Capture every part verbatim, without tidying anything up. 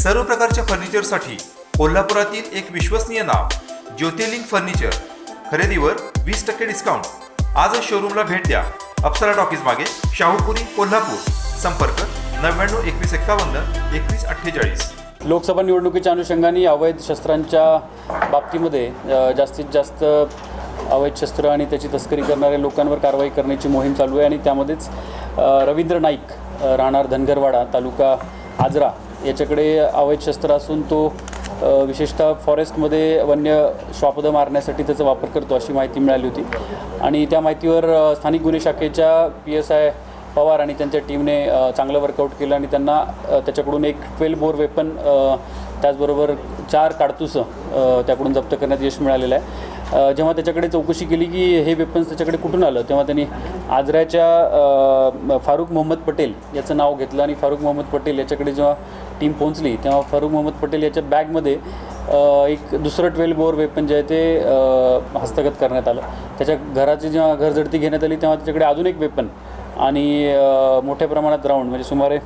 सर्व प्रकारच्या फर्निचरसाठी कोल्हापुरातील एक विश्वसनीय नाव ज्योतिर्लिंग फर्निचर। खरेदीवर वीस टक्के डिस्काउंट। आजच शोरूमला भेट द्या। अप्सरा टॉकीज मागे, शाहूपुरी, कोल्हापूर। संपर्क नव्याण्णव एकवीस एक्कावन्न एकवीस अठ्ठेचाळीस। लोकसभा निवडणुकीच्या अनुषंगाने अवैध शस्त्रांच्या बाबतीमध्ये जास्तीत जास्त अवैध शस्त्र आणि त्याची तस्करी करणाऱ्या लोकांवर कारवाई करण्याची मोहीम चालू आहे आणि त्यामध्येच रवींद्र नाईक राहणार धनगरवाडा तालुका आजरा याच्याकडे अवैध शस्त्र असून तो विशेषतः फॉरेस्टमध्ये वन्य श्वापदं मारण्यासाठी त्याचा वापर करतो अशी माहिती मिळाली होती आणि त्या माहितीवर स्थानिक गुन्हे शाखेच्या पी एस आय पवार आणि त्यांच्या टीमने चांगलं वर्कआउट केलं आणि त्यांना त्याच्याकडून एक ट्वेल्व बोर वेपन त्याचबरोबर चार काडतुसं त्याकडून जप्त करण्यात यश मिळालेलं आहे। जेव्हा त्याच्याकडे चौकशी केली की हे वेपन्स त्याच्याकडे कुठून आलं तेव्हा त्यांनी आजऱ्याच्या फारुख मोहम्मद पटेल याचं नाव घेतलं आणि फारुख मोहम्मद पटेल याच्याकडे जेव्हा टीम पोहोचली तेव्हा फारुख मोहम्मद पटेल याच्या बॅगमध्ये एक दुसरं ट्वेल्व बोर वेपन जे आहे ते हस्तगत करण्यात आलं। त्याच्या घराची जेव्हा घरझडती घेण्यात आली तेव्हा त्याच्याकडे अजून एक वेपन आणि मोठ्या प्रमाणात राऊंड म्हणजे सुमारे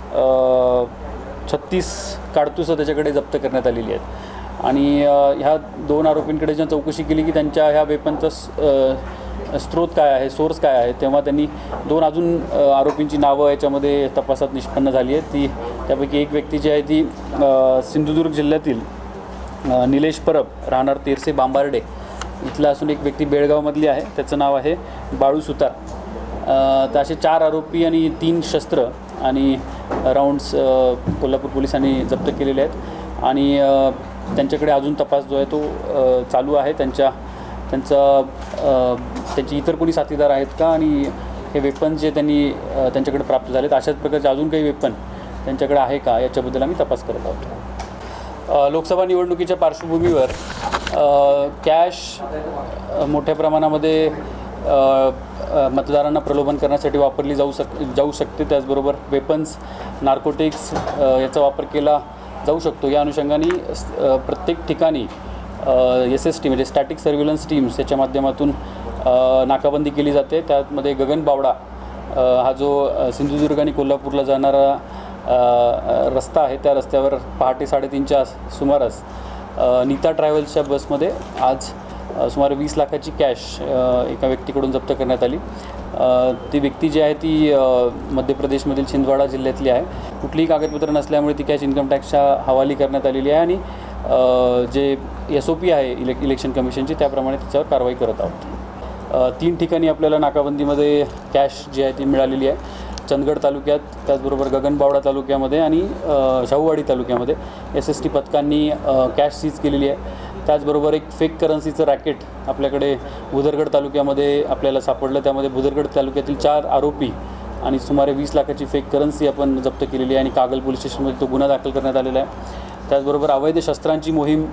छत्तीस काडतुसं त्याच्याकडे जप्त करण्यात आलेली आहेत आणि ह्या दोन आरोपींकडे जेव्हा चौकशी केली की त्यांच्या ह्या वेपनचा स्रोत काय आहे, सोर्स काय आहे, तेव्हा त्यांनी दोन अजून आरोपींची नावं याच्यामध्ये तपासात निष्पन्न झाली आहेत। ती त्यापैकी एक व्यक्ती जी आहे ती सिंधुदुर्ग जिल्ह्यातील निलेश परब राहणार तेरसे बांबार्डे इथला असून एक व्यक्ती बेळगावमधली आहे, त्याचं नाव आहे बाळू सुतार। तर असे चार आरोपी आणि तीन शस्त्र आणि राऊंड्स कोल्हापूर पोलिसांनी जप्त केलेले आहेत आणि त्यांच्याकडे अजून तपास जो आहे तो चालू आहे। त्यांच्या त्यांचा त्यांची इतर कोणी साथीदार आहेत का आणि हे वेपन जे त्यांनी त्यांच्याकडे प्राप्त झालेत अशाच प्रकारचे अजून काही वेपन त्यांच्याकडे आहे का याच्याबद्दल आम्ही तपास करत आहोत। लोकसभा निवडणुकीच्या पार्श्वभूमीवर कॅश मोठ्या प्रमाणामध्ये मतदारांना प्रलोभन करण्यासाठी वापरली जाऊ शक जाऊ शकते त्याचबरोबर वेपन्स, नार्कोटिक्स याचा वापर केला जाऊ शकतो। या अनुषंगाने प्रत्येक ठिकाणी एस एस टी म्हणजे स्टॅटिक सर्व्हिलन्स टीम्स याच्या माध्यमातून नाकाबंदी केली जाते। त्यामध्ये गगन बावडा हा जो सिंधुदुर्ग आणि कोल्हापूरला जाणारा रस्ता आहे त्या रस्त्यावर पहाटे साडेतीनच्या सुमारास नीता ट्रॅव्हल्सच्या बसमध्ये आज सुमारे वीस लाखाची कॅश एका व्यक्तीकडून जप्त करण्यात आली। ती व्यक्ती जी आहे ती मध्य प्रदेशमधील छिंदवाडा जिल्ह्यातली आहे। कुठलीही कागदपत्र नसल्यामुळे ती कॅश इन्कम टॅक्सच्या हवाली करण्यात आलेली आहे आणि जे एस ओ पी आहे इले इलेक्शन कमिशनची त्याप्रमाणे त्याच्यावर कारवाई करत आहोत। तीन ठिकाणी आपल्याला नाकाबंदीमध्ये कॅश जी आहे ती मिळालेली आहे। चंदगड तालुक्यात, त्याचबरोबर गगनबावडा तालुक्यामध्ये आणि शाहूवाडी तालुक्यामध्ये एस एस टी पथकांनी कॅश सीज केलेली आहे। त्याचबरोबर एक फेक करन्सीचं रॅकेट आपल्याकडे भुदरगड तालुक्यामध्ये आपल्याला सापडलं, त्यामध्ये भुदरगड तालुक्यातील चार आरोपी आणि सुमारे वीस लाखाची फेक करन्सी आपण जप्त केलेली आहे आणि कागल पोलीस स्टेशनमध्ये तो गुन्हा दाखल करण्यात आलेला आहे। त्याचबरोबर अवैध शस्त्रांची मोहीम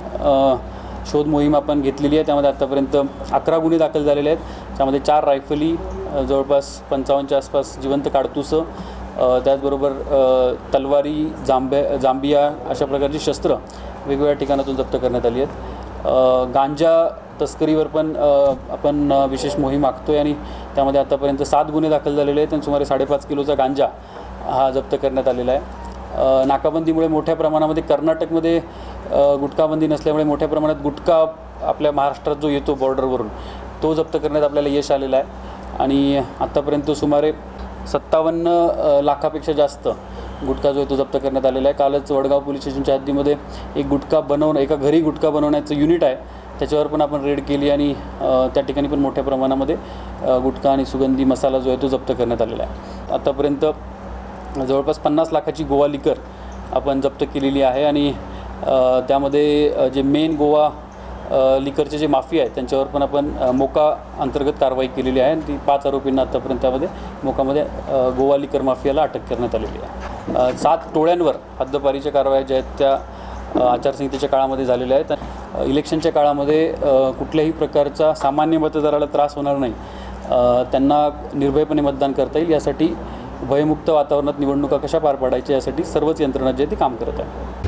शोध मोहीम आपण घेतलेली आहे, त्यामध्ये आत्तापर्यंत अकरा गुन्हे दाखल झालेले आहेत। त्यामध्ये चार रायफली, जवळपास पंचावन्नच्या आसपास जिवंत काडतुसं, त्याचबरोबर तलवारी, जांब्या जांबिया अशा प्रकारची शस्त्र वेगवेगळ्या ठिकाणातून जप्त करण्यात आली आहेत। गांजा तस्करीवर पण आपण विशेष मोहीम आखतो आहे आणि त्यामध्ये आतापर्यंत सात गुन्हे दाखल झालेले आहेत आणि सुमारे साडेपाच किलोचा गांजा हा जप्त करण्यात आलेला आहे। नाकाबंदीमुळे मोठ्या प्रमाणामध्ये कर्नाटकमध्ये गुटखाबंदी नसल्यामुळे मोठ्या प्रमाणात गुटखा आपल्या महाराष्ट्रात जो येतो बॉर्डरवरून तो जप्त करण्यात आपल्याला यश आलेलं आहे आणि आत्तापर्यंत सुमारे सत्तावन्न लाखापेक्षा जास्त गुटखा जो आहे तो जप्त करण्यात आलेला आहे। कालच वडगाव पोलीस स्टेशनच्या हद्दीमध्ये एक गुटखा बनवणं एका घरी गुटखा बनवण्याचं युनिट आहे त्याच्यावर पण आपण रेड केली आणि त्या ठिकाणी पण मोठ्या प्रमाणामध्ये गुटखा आणि सुगंधी मसाला जो आहे तो जप्त करण्यात आलेला आहे। आतापर्यंत जवळपास पन्नास लाखाची गोवा लिकर आपण जप्त केलेली आहे आणि त्यामध्ये जे मेन गोवा लिकरचे जे माफिया आहेत त्यांच्यावर पण आपण मोका अंतर्गत कारवाई केलेली आहे आणि ती पाच आरोपींना आतापर्यंत त्यामध्ये मोकामध्ये गोवा लिकर माफियाला अटक करण्यात आलेली आहे। सात टोळ्यांवर हद्दपारीच्या कारवाया ज्या आहेत त्या आचारसंहितेच्या काळामध्ये झालेल्या आहेत। इलेक्शनच्या काळामध्ये कुठल्याही प्रकारचा सामान्य मतदाराला त्रास होणार नाही, त्यांना निर्भयपणे मतदान करता येईल यासाठी भयमुक्त वातावरणात निवडणुका कशा पार पाडायच्या यासाठी सर्वच यंत्रणा जे ती काम करत आहे।